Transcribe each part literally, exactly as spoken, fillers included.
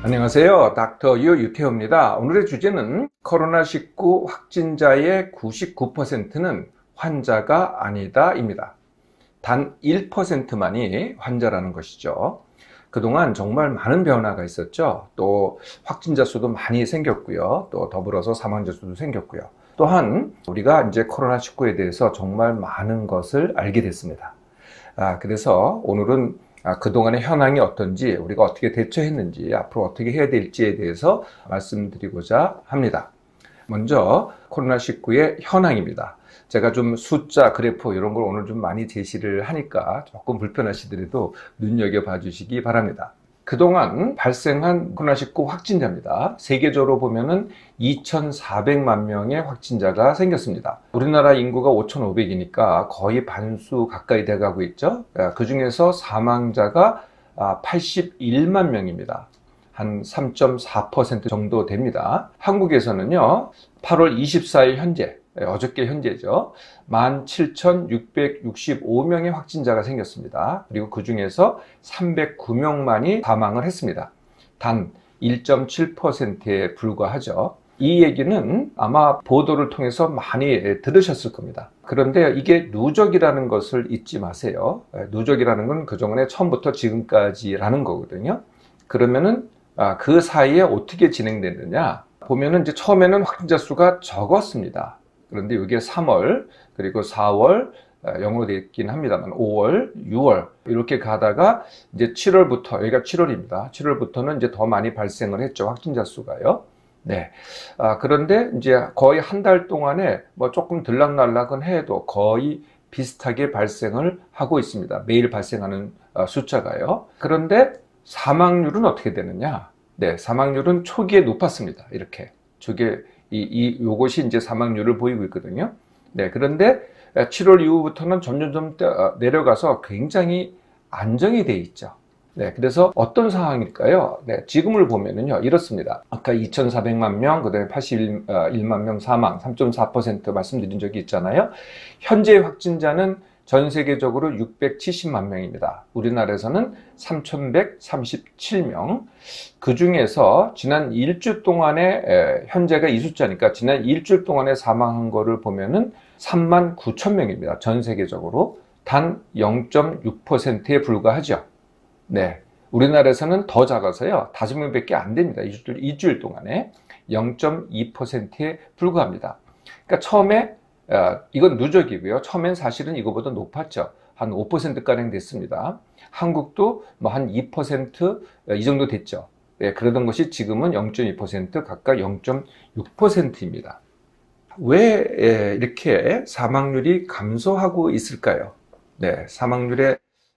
안녕하세요. 닥터 유 유태호입니다. 오늘의 주제는 코로나 십구 확진자의 구십구 퍼센트는 환자가 아니다 입니다. 단 일 퍼센트만이 환자라는 것이죠. 그동안 정말 많은 변화가 있었죠. 또 확진자 수도 많이 생겼고요. 또 더불어서 사망자 수도 생겼고요. 또한 우리가 이제 코로나 십구에 대해서 정말 많은 것을 알게 됐습니다. 아, 그래서 오늘은 아, 그동안의 현황이 어떤지, 우리가 어떻게 대처했는지, 앞으로 어떻게 해야 될지에 대해서 말씀드리고자 합니다. 먼저 코로나 십구의 현황입니다. 제가 좀 숫자, 그래프 이런 걸 오늘 좀 많이 제시를 하니까 조금 불편하시더라도 눈여겨봐 주시기 바랍니다. 그동안 발생한 코로나 십구 확진자입니다. 세계적으로 보면은 이천사백만 명의 확진자가 생겼습니다. 우리나라 인구가 오천오백이니까 거의 반수 가까이 돼가고 있죠. 그 중에서 사망자가 팔십일만 명입니다. 한 삼 점 사 퍼센트 정도 됩니다. 한국에서는요, 팔월 이십사일 현재, 어저께 현재죠, 만 칠천육백육십오 명의 확진자가 생겼습니다. 그리고 그 중에서 삼백구 명만이 사망을 했습니다. 단 일 점 칠 퍼센트에 불과하죠. 이 얘기는 아마 보도를 통해서 많이 들으셨을 겁니다. 그런데 이게 누적이라는 것을 잊지 마세요. 누적이라는 건 그동안에 처음부터 지금까지라는 거거든요. 그러면은 그 사이에 어떻게 진행됐느냐 보면은 이제 처음에는 확진자 수가 적었습니다. 그런데 이게 삼월, 그리고 사월, 영어로 되어 있긴 합니다만 오월, 유월 이렇게 가다가 이제 칠월부터, 여기가 칠월입니다. 칠월부터는 이제 더 많이 발생을 했죠. 확진자 수가요. 네. 아, 그런데 이제 거의 한 달 동안에 뭐 조금 들락날락은 해도 거의 비슷하게 발생을 하고 있습니다. 매일 발생하는 숫자가요. 그런데 사망률은 어떻게 되느냐? 네, 사망률은 초기에 높았습니다. 이렇게. 초기에 이, 이, 요것이 이제 사망률을 보이고 있거든요. 네, 그런데 칠월 이후부터는 점점 내려가서 굉장히 안정이 돼 있죠. 네, 그래서 어떤 상황일까요? 네, 지금을 보면은요, 이렇습니다. 아까 이천사백만 명, 그 다음에 팔십일만 명 사망, 삼 점 사 퍼센트 말씀드린 적이 있잖아요. 현재 확진자는 전 세계적으로 육백칠십만 명입니다. 우리나라에서는 삼천백삼십칠 명. 그 중에서 지난 일주 동안에, 에, 현재가 이 숫자니까 지난 일주 동안에 사망한 거를 보면은 삼만 구천 명입니다. 전 세계적으로. 단 영 점 육 퍼센트에 불과하죠. 네. 우리나라에서는 더 작아서요. 다섯 명밖에 안 됩니다. 일주일, 일주일 동안에. 영 점 이 퍼센트에 불과합니다. 그러니까 처음에 어, 이건 누적이고요. 처음엔 사실은 이거보다 높았죠. 한 오 퍼센트가량 됐습니다. 한국도 뭐 한 이 퍼센트 이 정도 됐죠. 네, 그러던 것이 지금은 영 점 이 퍼센트, 각각 영 점 육 퍼센트입니다. 왜 에, 이렇게 사망률이 감소하고 있을까요? 네, 사망률의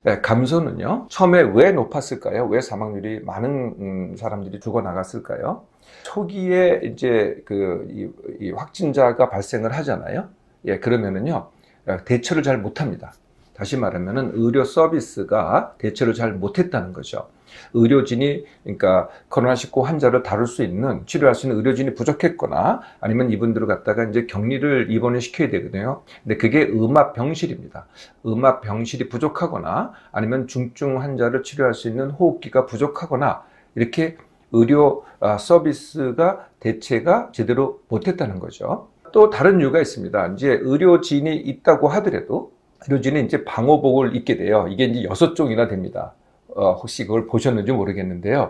감소는요, 처음에 왜 높았을까요? 왜 사망률이 많은 음, 사람들이 죽어나갔을까요? 초기에 이제 그 이, 이 확진자가 발생을 하잖아요. 예, 그러면은요, 대처를 잘 못합니다. 다시 말하면은 의료 서비스가 대처를 잘 못했다는 거죠. 의료진이, 그러니까 코로나 십구 환자를 다룰 수 있는, 치료할 수 있는 의료진이 부족했거나 아니면 이분들을 갖다가 이제 격리를 입원을 시켜야 되거든요. 근데 그게 음압 병실입니다. 음압 병실이 부족하거나 아니면 중증 환자를 치료할 수 있는 호흡기가 부족하거나 이렇게 의료 서비스가 대체가 제대로 못했다는 거죠. 또 다른 이유가 있습니다. 이제 의료진이 있다고 하더라도 의료진이 이제 방호복을 입게 돼요. 이게 이제 여섯 종이나 됩니다. 어, 혹시 그걸 보셨는지 모르겠는데요.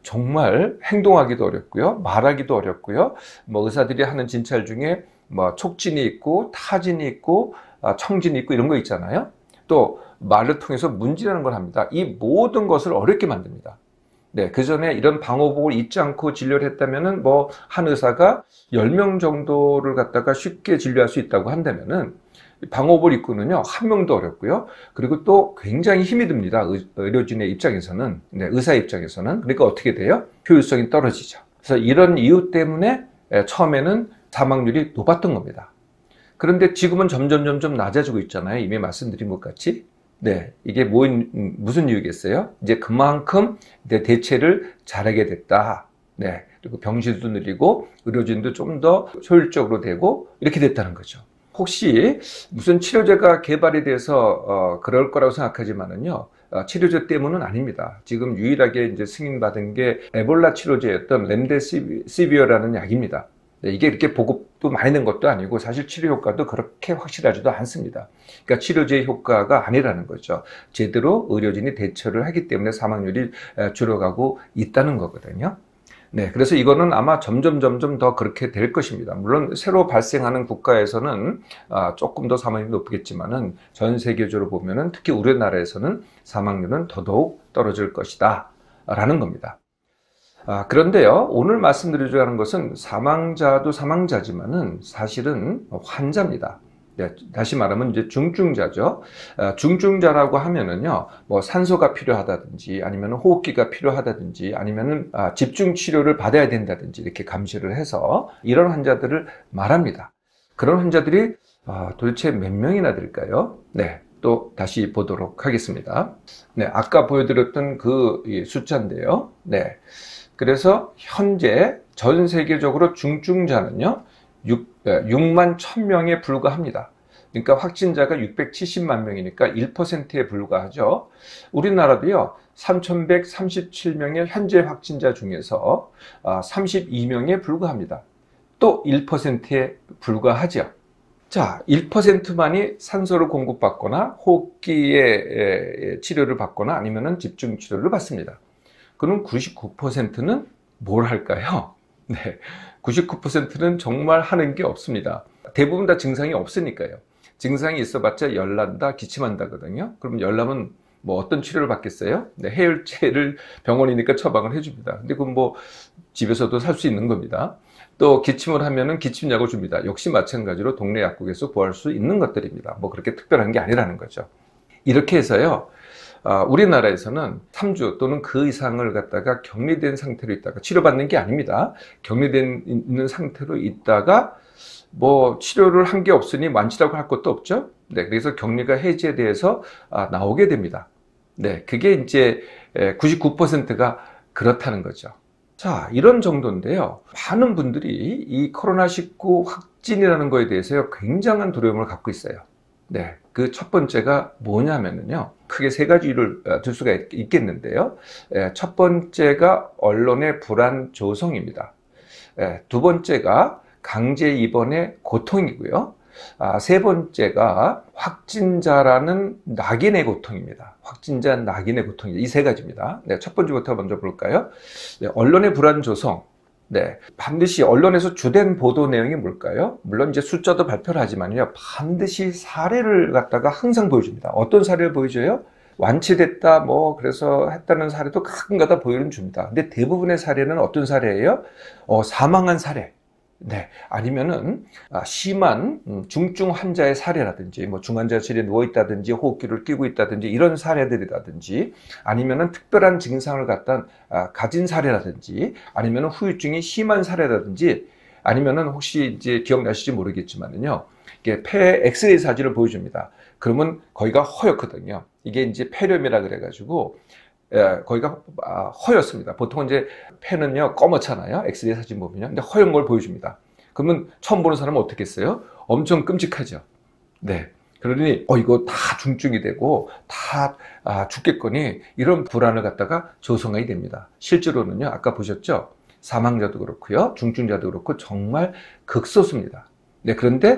정말 행동하기도 어렵고요. 말하기도 어렵고요. 뭐 의사들이 하는 진찰 중에 뭐 촉진이 있고 타진이 있고 청진이 있고 이런 거 있잖아요. 또 말을 통해서 문지라는 걸 합니다. 이 모든 것을 어렵게 만듭니다. 네, 그 전에 이런 방호복을 입지 않고 진료를 했다면은 뭐 한 의사가 열 명 정도를 갖다가 쉽게 진료할 수 있다고 한다면은 방호복을 입고는요, 한 명도 어렵고요. 그리고 또 굉장히 힘이 듭니다. 의, 의료진의 입장에서는, 네, 의사 입장에서는. 그러니까 어떻게 돼요? 효율성이 떨어지죠. 그래서 이런 이유 때문에 처음에는 사망률이 높았던 겁니다. 그런데 지금은 점점 점점 낮아지고 있잖아요. 이미 말씀드린 것 같이. 네, 이게 뭐, 무슨 이유겠어요? 이제 그만큼 이제 대체를 잘하게 됐다. 네, 그리고 병실도 늘리고 의료진도 좀 더 효율적으로 되고 이렇게 됐다는 거죠. 혹시 무슨 치료제가 개발이 돼서 어, 그럴 거라고 생각하지만은요, 치료제 때문은 아닙니다. 지금 유일하게 이제 승인받은 게 에볼라 치료제였던 렘데시비어라는 약입니다. 이게 이렇게 보급도 많이 된 것도 아니고 사실 치료 효과도 그렇게 확실하지도 않습니다. 그러니까 치료제의 효과가 아니라는 거죠. 제대로 의료진이 대처를 하기 때문에 사망률이 줄어가고 있다는 거거든요. 네, 그래서 이거는 아마 점점 점점 더 그렇게 될 것입니다. 물론 새로 발생하는 국가에서는 조금 더 사망률이 높겠지만은 전 세계적으로 보면은 특히 우리나라에서는 사망률은 더더욱 떨어질 것이다 라는 겁니다. 아, 그런데요, 오늘 말씀드리려고 하는 것은 사망자도 사망자지만은 사실은 환자입니다. 네, 다시 말하면 이제 중증자죠. 아, 중증자라고 하면은요, 뭐 산소가 필요하다든지 아니면 호흡기가 필요하다든지 아니면은 아, 집중 치료를 받아야 된다든지 이렇게 감시를 해서 이런 환자들을 말합니다. 그런 환자들이 아, 도대체 몇 명이나 될까요? 네. 또 다시 보도록 하겠습니다. 네, 아까 보여드렸던 그 숫자인데요. 네. 그래서 현재 전 세계적으로 중증자는요, 육만 천 명에 불과합니다. 그러니까 확진자가 육백칠십만 명이니까 일 퍼센트에 불과하죠. 우리나라도요, 삼천백삼십칠 명의 현재 확진자 중에서 삼십이 명에 불과합니다. 또 일 퍼센트에 불과하죠. 자, 일 퍼센트만이 산소를 공급받거나 호흡기의 치료를 받거나 아니면 집중 치료를 받습니다. 그럼 구십구 퍼센트는 뭘 할까요? 네, 구십구 퍼센트는 정말 하는 게 없습니다. 대부분 다 증상이 없으니까요. 증상이 있어봤자 열난다, 기침한다거든요. 그럼 열나면 뭐 어떤 치료를 받겠어요? 네, 해열제를 병원이니까 처방을 해줍니다. 근데 그건 뭐 집에서도 살 수 있는 겁니다. 또 기침을 하면은 기침약을 줍니다. 역시 마찬가지로 동네 약국에서 구할 수 있는 것들입니다. 뭐 그렇게 특별한 게 아니라는 거죠. 이렇게 해서요, 어, 우리나라에서는 삼 주 또는 그 이상을 갖다가 격리된 상태로 있다가, 치료받는 게 아닙니다. 격리된 있는 상태로 있다가 뭐 치료를 한 게 없으니 완치라고 할 것도 없죠. 네, 그래서 격리가 해제돼서 아, 나오게 됩니다. 네, 그게 이제 구십구 퍼센트가 그렇다는 거죠. 자, 이런 정도인데요. 많은 분들이 이 코로나 십구 확진이라는 거에 대해서 굉장한 두려움을 갖고 있어요. 네, 그 첫 번째가 뭐냐면요, 크게 세 가지 이유를 들 수가 있겠는데요. 첫 번째가 언론의 불안 조성입니다. 두 번째가 강제 입원의 고통이고요. 세 번째가 확진자라는 낙인의 고통입니다. 확진자 낙인의 고통이 이 세 가지입니다. 네, 첫 번째부터 먼저 볼까요? 네, 언론의 불안 조성. 네, 반드시 언론에서 주된 보도 내용이 뭘까요? 물론 이제 숫자도 발표를 하지만요, 반드시 사례를 갖다가 항상 보여줍니다. 어떤 사례를 보여줘요? 완치됐다, 뭐 그래서 했다는 사례도 가끔가다 보여는 줍니다. 근데 대부분의 사례는 어떤 사례예요? 어, 사망한 사례. 네, 아니면은 심한 중증 환자의 사례라든지, 뭐 중환자실에 누워 있다든지 호흡기를 끼고 있다든지 이런 사례들이라든지, 아니면은 특별한 증상을 갖다 가진 사례라든지, 아니면은 후유증이 심한 사례라든지, 아니면은 혹시 이제 기억나실지 모르겠지만은요, 이게 폐 엑스레이 사진을 보여줍니다. 그러면 거기가 허옇거든요. 이게 이제 폐렴이라 그래가지고. 예, 거기가 허였습니다. 보통 이제 폐는요 검었잖아요. 엑스레이 사진 보면요. 근데 허연 걸 보여줍니다. 그러면 처음 보는 사람은 어떻게 했어요? 엄청 끔찍하죠. 네. 그러니 어 이거 다 중증이 되고 다 아, 죽겠거니 이런 불안을 갖다가 조성하게 됩니다. 실제로는요, 아까 보셨죠? 사망자도 그렇고요, 중증자도 그렇고 정말 극소수입니다. 네, 그런데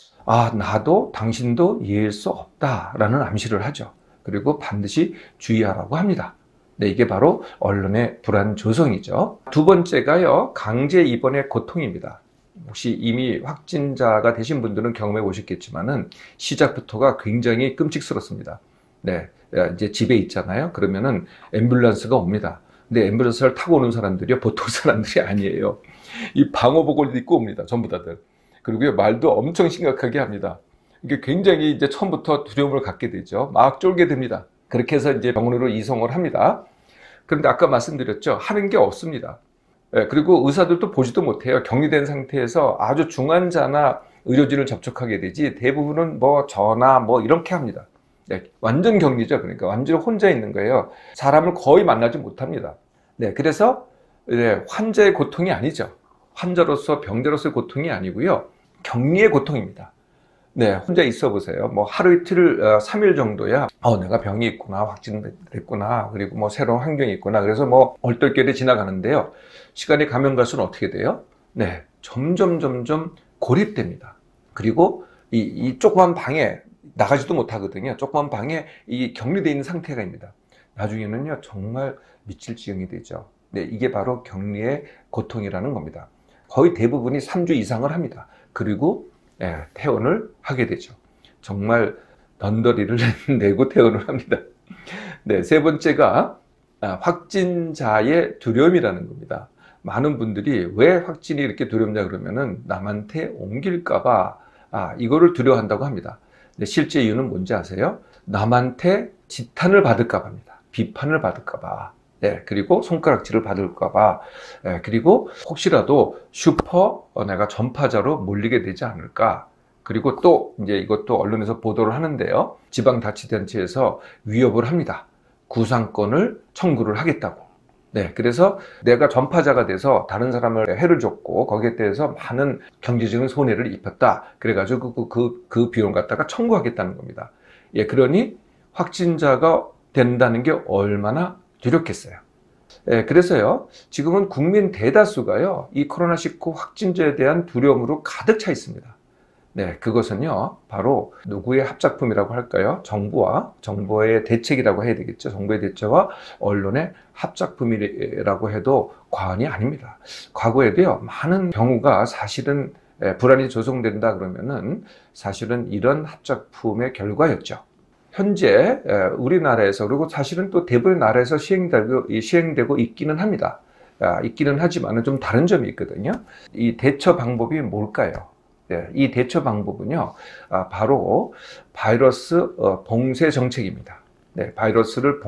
아 나도 당신도 이해할 수 없다라는 암시를 하죠. 그리고 반드시 주의하라고 합니다. 네, 이게 바로 언론의 불안 조성이죠. 두 번째가요, 강제 입원의 고통입니다. 혹시 이미 확진자가 되신 분들은 경험해 보셨겠지만은 시작부터가 굉장히 끔찍스럽습니다. 네, 이제 집에 있잖아요. 그러면은 앰뷸런스가 옵니다. 근데 앰뷸런스를 타고 오는 사람들이 보통 사람들이 아니에요. 이 방호복을 입고 옵니다. 전부 다들. 그리고 말도 엄청 심각하게 합니다. 이게 굉장히 이제 처음부터 두려움을 갖게 되죠. 막 쫄게 됩니다. 그렇게 해서 이제 병원으로 이송을 합니다. 그런데 아까 말씀드렸죠. 하는 게 없습니다. 예, 그리고 의사들도 보지도 못해요. 격리된 상태에서 아주 중환자나 의료진을 접촉하게 되지 대부분은 뭐 전화 뭐 이렇게 합니다. 네, 완전 격리죠. 그러니까 완전 혼자 있는 거예요. 사람을 거의 만나지 못합니다. 네, 그래서 네, 환자의 고통이 아니죠. 환자로서 병자로서의 고통이 아니고요. 격리의 고통입니다. 네, 혼자 있어 보세요. 뭐 하루 이틀, 어, 삼 일 정도야 어, 내가 병이 있구나, 확진됐구나, 그리고 뭐 새로운 환경이 있구나, 그래서 뭐 얼떨결에 지나가는데요. 시간이 가면 갈수록 어떻게 돼요? 네, 점점 점점 고립됩니다. 그리고 이, 이 조그만 방에 나가지도 못하거든요. 조그만 방에 이 격리되어 있는 상태가 입니다. 나중에는요, 정말 미칠 지경이 되죠. 네, 이게 바로 격리의 고통이라는 겁니다. 거의 대부분이 삼 주 이상을 합니다. 그리고 예, 퇴원을 하게 되죠. 정말 넌더리를 내고 퇴원을 합니다. 네, 세 번째가 아, 확진자의 두려움이라는 겁니다. 많은 분들이 왜 확진이 이렇게 두렵냐 그러면은 남한테 옮길까봐 아, 이거를 두려워한다고 합니다. 근데 실제 이유는 뭔지 아세요? 남한테 지탄을 받을까 봐입니다. 비판을 받을까 봐. 네, 그리고 손가락질을 받을까 봐. 네, 그리고 혹시라도 슈퍼 어, 내가 전파자로 몰리게 되지 않을까. 그리고 또 이제 이것도 언론에서 보도를 하는데요. 지방자치단체에서 위협을 합니다. 구상권을 청구를 하겠다고. 네, 그래서 내가 전파자가 돼서 다른 사람을 해를 줬고 거기에 대해서 많은 경제적인 손해를 입혔다. 그래가지고 그, 그, 그 비용 갖다가 청구하겠다는 겁니다. 예, 그러니 확진자가 된다는 게 얼마나 두렵겠어요. 예, 그래서요, 지금은 국민 대다수가요, 이 코로나 십구 확진자에 대한 두려움으로 가득 차 있습니다. 네, 그것은요, 바로 누구의 합작품이라고 할까요? 정부와, 정부의 대책이라고 해야 되겠죠. 정부의 대책과 언론의 합작품이라고 해도 과언이 아닙니다. 과거에도요, 많은 경우가 사실은 불안이 조성된다 그러면은 사실은 이런 합작품의 결과였죠. 현재 우리나라에서, 그리고 사실은 또 대부분의 나라에서 시행되고, 시행되고 있기는 합니다. 있기는 하지만 좀 다른 점이 있거든요. 이 대처 방법이 뭘까요? 이 대처 방법은요, 바로 바이러스 봉쇄 정책입니다. 네, 바이러스를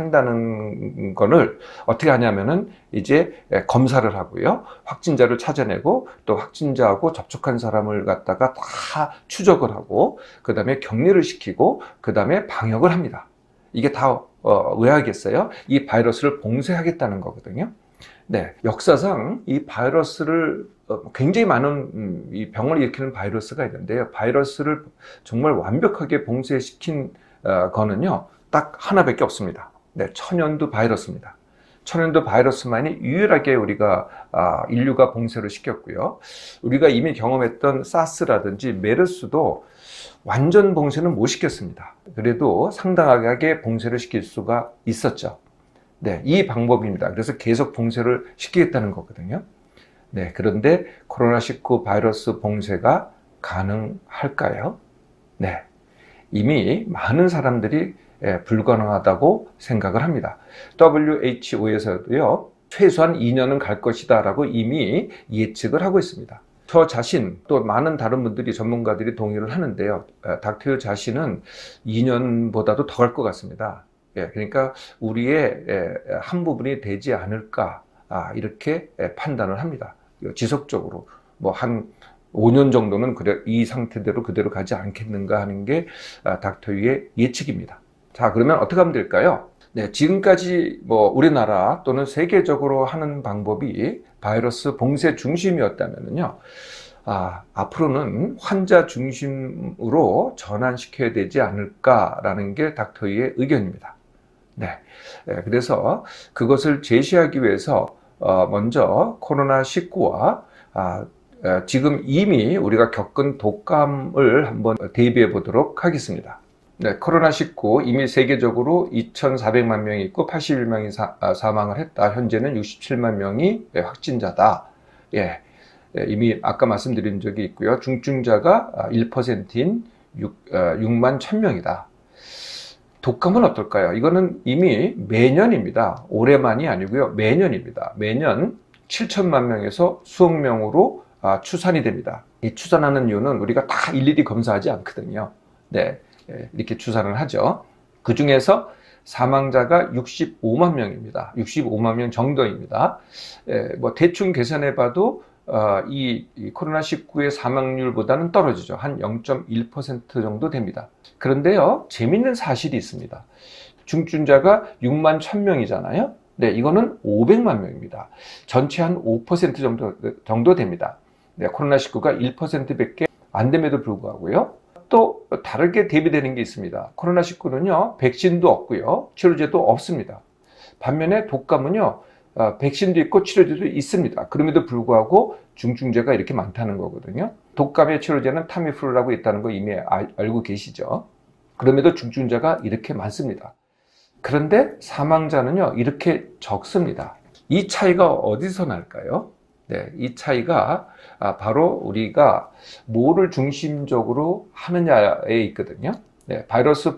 봉쇄한다는 거를 어떻게 하냐면은 이제 검사를 하고요, 확진자를 찾아내고 또 확진자하고 접촉한 사람을 갖다가 다 추적을 하고 그 다음에 격리를 시키고 그 다음에 방역을 합니다. 이게 다 어, 왜 하겠어요? 이 바이러스를 봉쇄하겠다는 거거든요. 네, 역사상 이 바이러스를 굉장히 많은 이 병을 일으키는 바이러스가 있는데요. 바이러스를 정말 완벽하게 봉쇄시킨 거는요, 딱 하나밖에 없습니다. 네, 천연두 바이러스입니다. 천연두 바이러스만이 유일하게 우리가 아, 인류가 봉쇄를 시켰고요. 우리가 이미 경험했던 사스라든지 메르스도 완전 봉쇄는 못 시켰습니다. 그래도 상당하게 봉쇄를 시킬 수가 있었죠. 네, 이 방법입니다. 그래서 계속 봉쇄를 시키겠다는 거거든요. 네, 그런데 코로나 십구 바이러스 봉쇄가 가능할까요? 네, 이미 많은 사람들이 불가능하다고 생각을 합니다. 더블유에이치오에서도요, 최소한 이 년은 갈 것이다 라고 이미 예측을 하고 있습니다. 저 자신, 또 많은 다른 분들이, 전문가들이 동의를 하는데요. 닥터 자신은 이 년보다도 더 갈 것 같습니다. 예, 그러니까 우리의 한 부분이 되지 않을까, 아, 이렇게 판단을 합니다. 지속적으로 뭐 한 오 년 정도는 그래, 이 상태대로 그대로 가지 않겠는가 하는 게 닥터유의 예측입니다. 자, 그러면 어떻게 하면 될까요? 네, 지금까지 뭐 우리나라 또는 세계적으로 하는 방법이 바이러스 봉쇄 중심이었다면요, 아, 앞으로는 환자 중심으로 전환시켜야 되지 않을까라는 게 닥터유의 의견입니다. 네, 그래서 그것을 제시하기 위해서 어, 먼저 코로나 십구와 아, 지금 이미 우리가 겪은 독감을 한번 대비해 보도록 하겠습니다. 네, 코로나 십구 이미 세계적으로 이천사백만 명이 있고 팔십일 명이 사, 아, 사망을 했다. 현재는 육십칠만 명이 확진자다. 예, 이미 아까 말씀드린 적이 있고요. 중증자가 일 퍼센트인 육만 천 명이다. 독감은 어떨까요? 이거는 이미 매년입니다. 올해만이 아니고요. 매년입니다. 매년 칠천만 명에서 수억 명으로 아, 추산이 됩니다. 이 추산하는 이유는 우리가 다 일일이 검사하지 않거든요. 네, 이렇게 추산을 하죠. 그 중에서 사망자가 육십오만 명입니다. 육십오만 명 정도입니다. 예, 뭐 대충 계산해 봐도 어, 이, 이 코로나 십구의 사망률보다는 떨어지죠. 한 영 점 일 퍼센트 정도 됩니다. 그런데요, 재밌는 사실이 있습니다. 중증자가 육만 천 명이잖아요. 네, 이거는 오백만 명입니다. 전체 한 오 퍼센트 정도, 정도 됩니다. 네, 코로나 십구가 일 퍼센트밖에 안 됨에도 불구하고요. 또 다르게 대비되는 게 있습니다. 코로나십구는요, 백신도 없고요, 치료제도 없습니다. 반면에 독감은요, 어, 백신도 있고 치료제도 있습니다. 그럼에도 불구하고 중증자가 이렇게 많다는 거거든요. 독감의 치료제는 타미플루라고 있다는 거 이미 알, 알고 계시죠. 그럼에도 중증자가 이렇게 많습니다. 그런데 사망자는요, 이렇게 적습니다. 이 차이가 어디서 날까요? 네, 이 차이가 바로 우리가 뭐를 중심적으로 하느냐에 있거든요. 네, 바이러스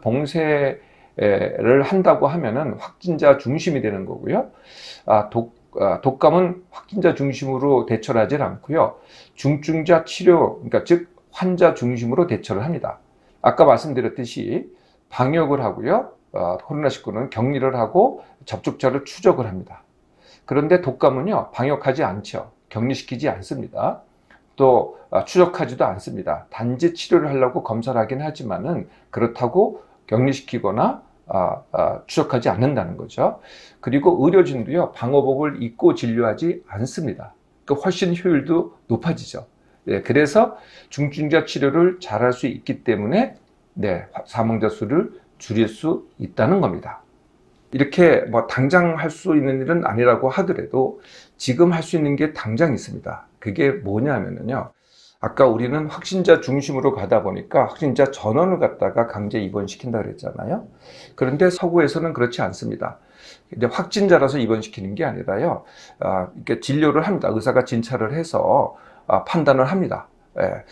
봉쇄를 한다고 하면은 확진자 중심이 되는 거고요. 아, 독, 아, 독감은 확진자 중심으로 대처를 하지 않고요. 중증자 치료, 그러니까 즉 환자 중심으로 대처를 합니다. 아까 말씀드렸듯이 방역을 하고요. 어, 코로나십구는 격리를 하고 접촉자를 추적을 합니다. 그런데 독감은요, 방역하지 않죠. 격리시키지 않습니다. 또 추적하지도 않습니다. 단지 치료를 하려고 검사를 하긴 하지만은 그렇다고 격리시키거나 아, 아, 추적하지 않는다는 거죠. 그리고 의료진도요, 방호복을 입고 진료하지 않습니다. 그러니까 훨씬 효율도 높아지죠. 네, 그래서 중증자 치료를 잘할 수 있기 때문에 네, 사망자 수를 줄일 수 있다는 겁니다. 이렇게 뭐 당장 할 수 있는 일은 아니라고 하더라도 지금 할 수 있는 게 당장 있습니다. 그게 뭐냐면요. 아까 우리는 확진자 중심으로 가다 보니까 확진자 전원을 갖다가 강제 입원시킨다 그랬잖아요. 그런데 서구에서는 그렇지 않습니다. 근데 확진자라서 입원시키는 게 아니라요. 아, 이렇게 진료를 합니다. 의사가 진찰을 해서 아, 판단을 합니다. 예,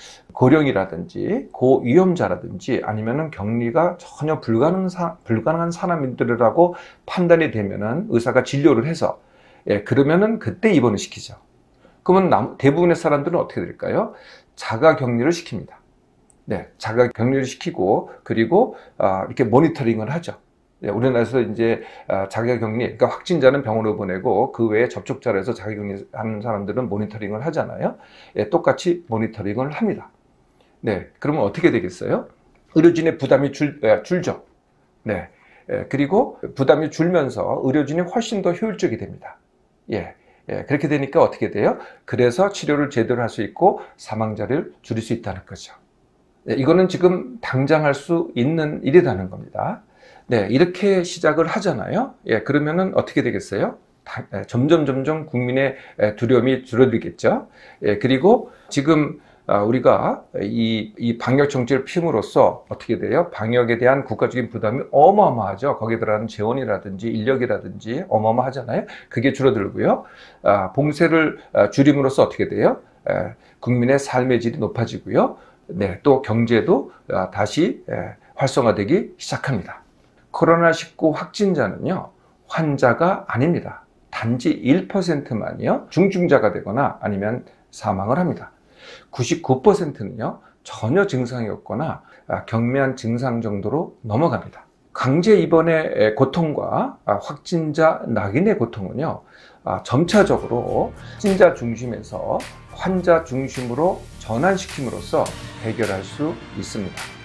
고령이라든지 고위험자라든지 아니면은 격리가 전혀 불가능한, 사, 불가능한 사람들이라고 판단이 되면은 의사가 진료를 해서 예, 그러면은 그때 입원을 시키죠. 그러면 남, 대부분의 사람들은 어떻게 될까요? 자가 격리를 시킵니다. 네, 자가 격리를 시키고 그리고 아, 이렇게 모니터링을 하죠. 예, 우리나라에서 이제 아, 자가 격리, 그러니까 확진자는 병원으로 보내고 그 외에 접촉자로 해서 자가 격리하는 사람들은 모니터링을 하잖아요. 예, 똑같이 모니터링을 합니다. 네, 그러면 어떻게 되겠어요? 의료진의 부담이 줄, 예, 줄죠. 네, 예, 그리고 부담이 줄면서 의료진이 훨씬 더 효율적이 됩니다. 예, 예, 그렇게 되니까 어떻게 돼요? 그래서 치료를 제대로 할 수 있고 사망자를 줄일 수 있다는 거죠. 예, 이거는 지금 당장 할 수 있는 일이라는 겁니다. 네, 이렇게 시작을 하잖아요. 예, 그러면은 어떻게 되겠어요? 다, 예, 점점 점점 국민의 두려움이 줄어들겠죠. 예, 그리고 지금 아, 우리가 이, 이 방역 정책을 피움으로써 어떻게 돼요? 방역에 대한 국가적인 부담이 어마어마하죠. 거기에 들어가는 재원이라든지 인력이라든지 어마어마하잖아요. 그게 줄어들고요. 아, 봉쇄를 아, 줄임으로써 어떻게 돼요? 에, 국민의 삶의 질이 높아지고요. 네, 또 경제도 아, 다시 에, 활성화되기 시작합니다. 코로나십구 확진자는요, 환자가 아닙니다. 단지 일 퍼센트만이요, 중증자가 되거나 아니면 사망을 합니다. 구십구 퍼센트는요, 전혀 증상이 없거나 경미한 증상 정도로 넘어갑니다. 강제 입원의 고통과 확진자 낙인의 고통은요, 점차적으로 확진자 중심에서 환자 중심으로 전환시킴으로써 해결할 수 있습니다.